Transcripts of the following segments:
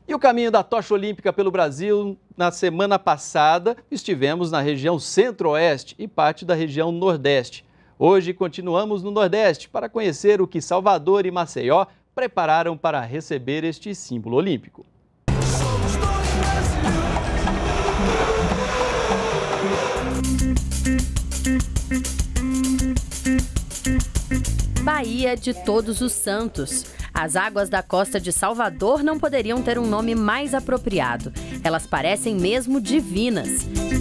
E o caminho da tocha olímpica pelo Brasil, na semana passada, estivemos na região centro-oeste e parte da região nordeste. Hoje continuamos no Nordeste para conhecer o que Salvador e Maceió prepararam para receber este símbolo olímpico. Bahia de Todos os Santos. As águas da costa de Salvador não poderiam ter um nome mais apropriado. Elas parecem mesmo divinas.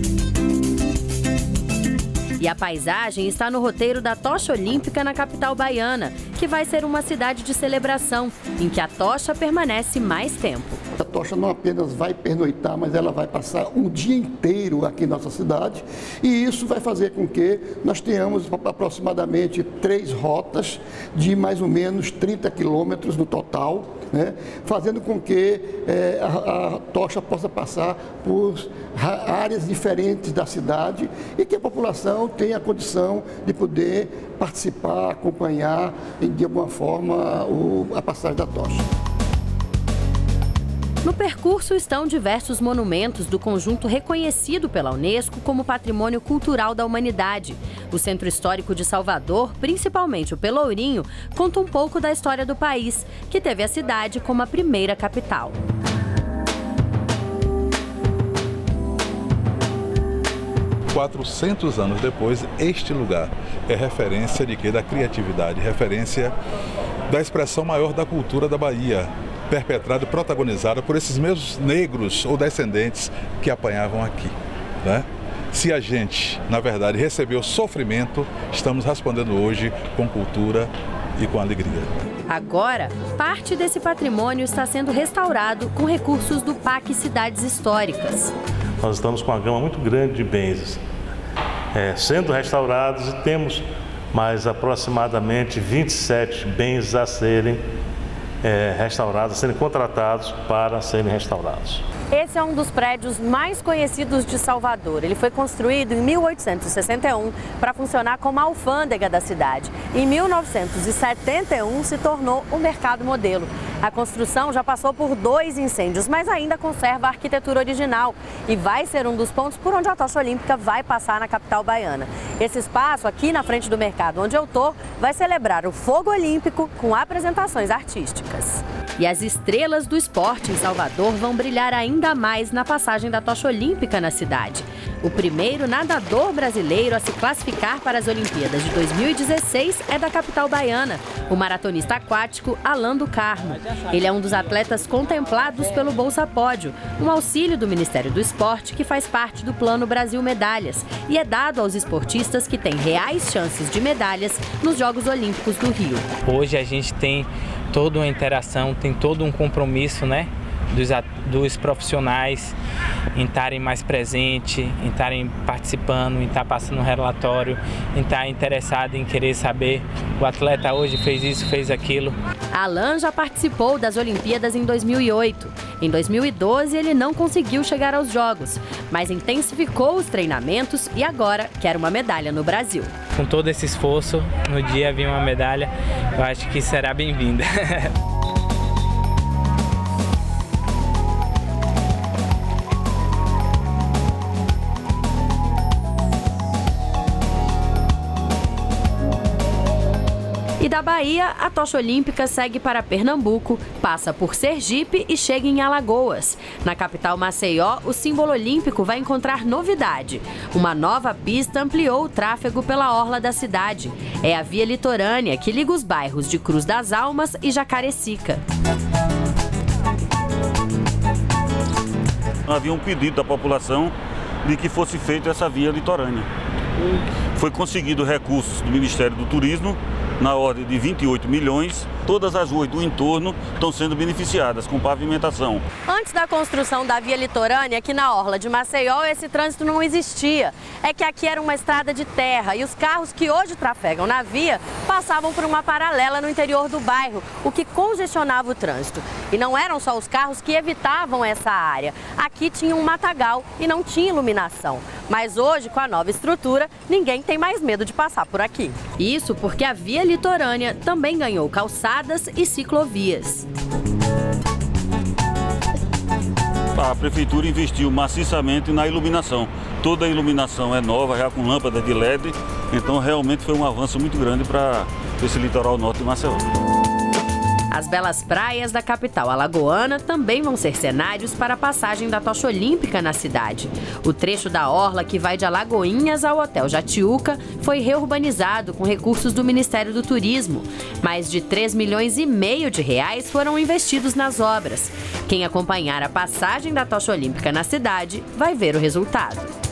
E a paisagem está no roteiro da tocha olímpica na capital baiana, que vai ser uma cidade de celebração, em que a tocha permanece mais tempo. A tocha não apenas vai pernoitar, mas ela vai passar um dia inteiro aqui em nossa cidade, e isso vai fazer com que nós tenhamos aproximadamente 3 rotas de mais ou menos 30 quilômetros no total, né? Fazendo com que a tocha possa passar por áreas diferentes da cidade e que a população tenha a condição de poder participar, acompanhar de alguma forma a passagem da tocha. No percurso estão diversos monumentos do conjunto reconhecido pela Unesco como Patrimônio Cultural da Humanidade. O Centro Histórico de Salvador, principalmente o Pelourinho, conta um pouco da história do país, que teve a cidade como a primeira capital. "400 anos depois, este lugar é referência de quê? Da criatividade, referência da expressão maior da cultura da Bahia, perpetrada e protagonizada por esses mesmos negros ou descendentes que apanhavam aqui, né? Se a gente, na verdade, recebeu sofrimento, estamos respondendo hoje com cultura e com alegria. Agora, parte desse patrimônio está sendo restaurado com recursos do PAC Cidades Históricas. Nós estamos com uma gama muito grande de bens sendo restaurados e temos mais aproximadamente 27 bens a serem restaurados, a serem contratados para serem restaurados. Esse é um dos prédios mais conhecidos de Salvador. Ele foi construído em 1861 para funcionar como a alfândega da cidade. Em 1971 se tornou o Mercado Modelo. A construção já passou por 2 incêndios, mas ainda conserva a arquitetura original e vai ser um dos pontos por onde a tocha olímpica vai passar na capital baiana. Esse espaço aqui na frente do mercado onde eu estou vai celebrar o fogo olímpico com apresentações artísticas. E as estrelas do esporte em Salvador vão brilhar ainda mais na passagem da tocha olímpica na cidade. O primeiro nadador brasileiro a se classificar para as Olimpíadas de 2016 é da capital baiana, o maratonista aquático Alan do Carmo. Ele é um dos atletas contemplados pelo Bolsa Pódio, um auxílio do Ministério do Esporte que faz parte do Plano Brasil Medalhas e é dado aos esportistas que têm reais chances de medalhas nos Jogos Olímpicos do Rio. Hoje a gente tem toda uma interação, tem todo um compromisso, né, dos profissionais em estarem mais presentes, em estarem participando, em estar passando um relatório, em estar interessado em querer saber o atleta hoje fez isso, fez aquilo. Alan já participou das Olimpíadas em 2008. Em 2012 ele não conseguiu chegar aos Jogos, mas intensificou os treinamentos e agora quer uma medalha no Brasil. Com todo esse esforço, no dia vir uma medalha, eu acho que será bem-vinda. E da Bahia, a tocha olímpica segue para Pernambuco, passa por Sergipe e chega em Alagoas. Na capital Maceió, o símbolo olímpico vai encontrar novidade. Uma nova pista ampliou o tráfego pela orla da cidade. É a via litorânea que liga os bairros de Cruz das Almas e Jacarecica. Havia um pedido da população de que fosse feita essa via litorânea. Foi conseguido recursos do Ministério do Turismo na ordem de 28 milhões. Todas as ruas do entorno estão sendo beneficiadas com pavimentação. Antes da construção da via litorânea, aqui na orla de Maceió, esse trânsito não existia. É que aqui era uma estrada de terra e os carros que hoje trafegam na via passavam por uma paralela no interior do bairro, o que congestionava o trânsito. E não eram só os carros que evitavam essa área. Aqui tinha um matagal e não tinha iluminação. Mas hoje, com a nova estrutura, ninguém tem mais medo de passar por aqui. Isso porque a via litorânea também ganhou calçadas e ciclovias. a prefeitura investiu maciçamente na iluminação. Toda a iluminação é nova, já com lâmpadas de LED, então realmente foi um avanço muito grande para esse litoral norte de Maceió. As belas praias da capital alagoana também vão ser cenários para a passagem da tocha olímpica na cidade. O trecho da orla que vai de Alagoinhas ao Hotel Jatiuca foi reurbanizado com recursos do Ministério do Turismo. Mais de 3,5 milhões de reais foram investidos nas obras. Quem acompanhar a passagem da tocha olímpica na cidade vai ver o resultado.